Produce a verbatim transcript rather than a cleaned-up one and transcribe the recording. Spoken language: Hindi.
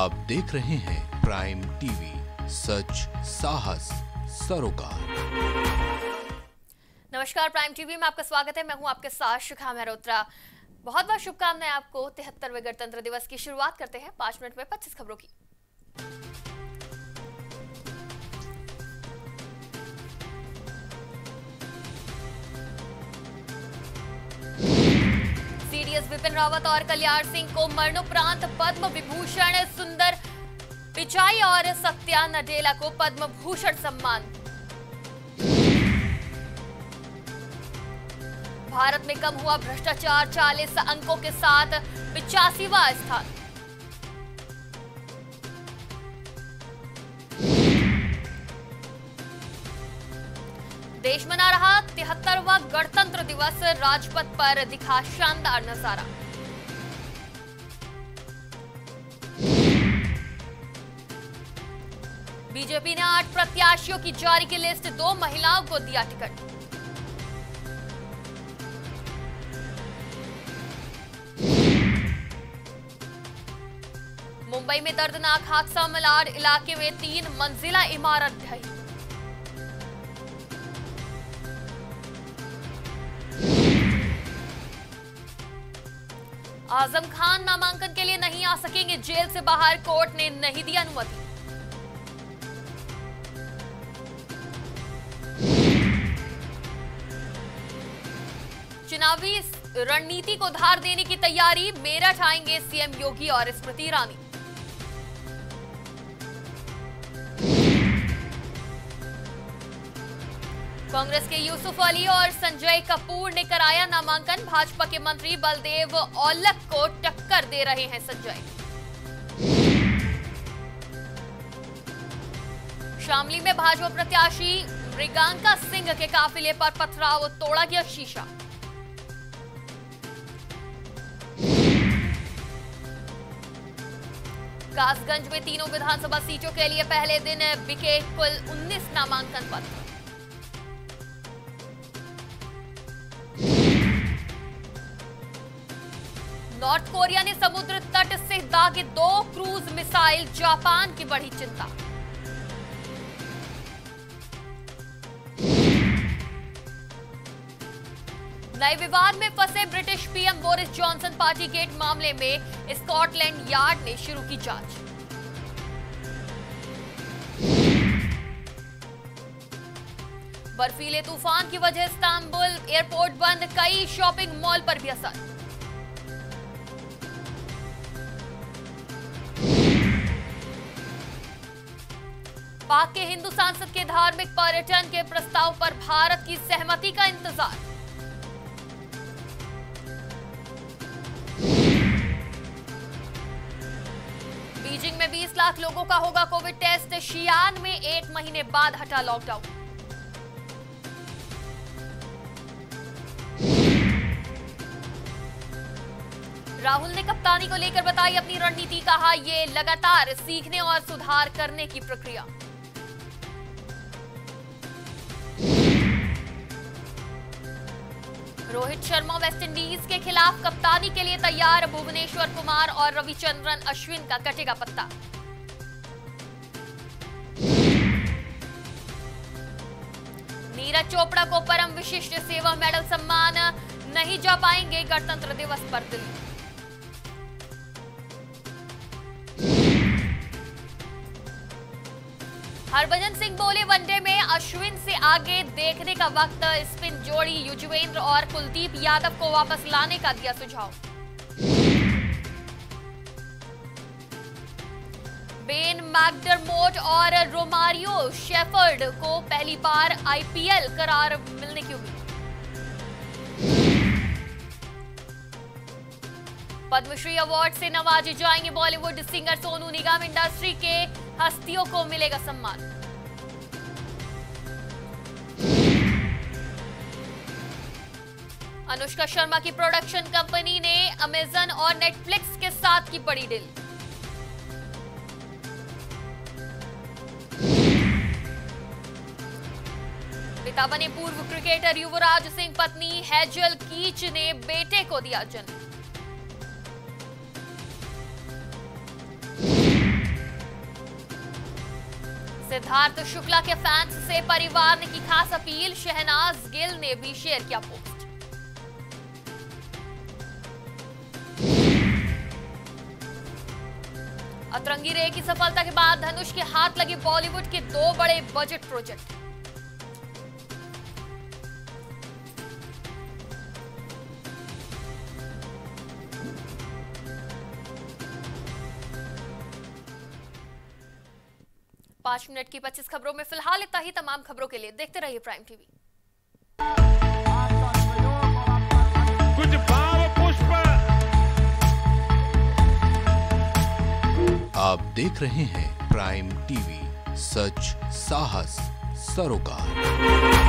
आप देख रहे हैं प्राइम टीवी, सच साहस सरोकार। नमस्कार, प्राइम टीवी में आपका स्वागत है। मैं हूं आपके साथ शिखा मेहरोत्रा। बहुत बहुत शुभकामनाएं आपको तिहत्तरवें गणतंत्र दिवस की। शुरुआत करते हैं पांच मिनट में पच्चीस खबरों की। सीडीएस विपिन रावत और कल्याण सिंह को मरणोपरांत पद्म विभूषण, सुंदर पिचाई और सत्या नडेला को पद्म भूषण सम्मान। भारत में कम हुआ भ्रष्टाचार, चालीस अंकों के साथ पिचासीवां स्थान। देश मना रहा तिहत्तरवां गणतंत्र दिवस, राजपथ पर दिखा शानदार नजारा। बीजेपी ने आठ प्रत्याशियों की जारी की लिस्ट, दो महिलाओं को दिया टिकट। मुंबई में दर्दनाक हादसा, मलाड इलाके में तीन मंजिला इमारत ढही। आजम खान नामांकन के लिए नहीं आ सकेंगे, जेल से बाहर, कोर्ट ने नहीं दी अनुमति। चुनावी रणनीति को धार देने की तैयारी, मेरठ आएंगे सीएम योगी और स्मृति ईरानी। कांग्रेस के यूसुफ अली और संजय कपूर ने कराया नामांकन, भाजपा के मंत्री बलदेव औलख को टक्कर दे रहे हैं संजय। शामली में भाजपा प्रत्याशी मृगांका सिंह के काफिले पर पथराव, तोड़ा गया शीशा। कासगंज में तीनों विधानसभा सीटों के लिए पहले दिन बिके कुल उन्नीस नामांकन पत्र। नॉर्थ कोरिया ने समुद्र तट से दागे दो क्रूज मिसाइल, जापान की बढ़ी चिंता। नए विवाद में फंसे British PM Boris Johnson, partygate मामले में स्कॉटलैंड यार्ड ने शुरू की जांच। बर्फीले तूफान की वजह इस्तांबुल एयरपोर्ट बंद, कई शॉपिंग मॉल पर भी असर। पाक के हिंदू सांसद के धार्मिक पर्यटन के प्रस्ताव पर भारत की सहमति का इंतजार। बीजिंग में बीस लाख लोगों का होगा कोविड टेस्ट, शियान में एक महीने बाद हटा लॉकडाउन। राहुल ने कप्तानी को लेकर बताई अपनी रणनीति, कहा ये लगातार सीखने और सुधार करने की प्रक्रिया। रोहित शर्मा वेस्टइंडीज के खिलाफ कप्तानी के लिए तैयार, भुवनेश्वर कुमार और रविचंद्रन अश्विन का कटेगा पत्ता। नीरज चोपड़ा को परम विशिष्ट सेवा मेडल सम्मान, नहीं जा पाएंगे गणतंत्र दिवस पर दिल्ली। हरभजन सिंह बोले, वनडे में अश्विन से आगे देखने का वक्त, स्पिन जोड़ी युजवेंद्र और कुलदीप यादव को वापस लाने का दिया सुझाव। बेन मैकडरमोट और रोमारियो शेफर्ड को पहली बार आईपीएल करार मिलने की उम्मीद। पद्मश्री अवार्ड से नवाजे जाएंगे बॉलीवुड सिंगर सोनू निगम, इंडस्ट्री के हस्तियों को मिलेगा सम्मान। अनुष्का शर्मा की प्रोडक्शन कंपनी ने अमेजन और नेटफ्लिक्स के साथ की बड़ी डील। पिता बने पूर्व क्रिकेटर युवराज सिंह, पत्नी हेजल कीच ने बेटे को को दिया जन्म। सिद्धार्थ शुक्ला के फैंस से परिवार ने की खास अपील, शहनाज गिल ने भी शेयर किया पोस्ट। अतरंगी रे की सफलता के बाद धनुष के हाथ लगे बॉलीवुड के दो बड़े बजट प्रोजेक्ट। पांच मिनट की पच्चीस खबरों में फिलहाल इतना ही। तमाम खबरों के लिए देखते रहिए प्राइम टीवी। कुछ भाव पुष्प। आप देख रहे हैं प्राइम टीवी, सच साहस सरोकार।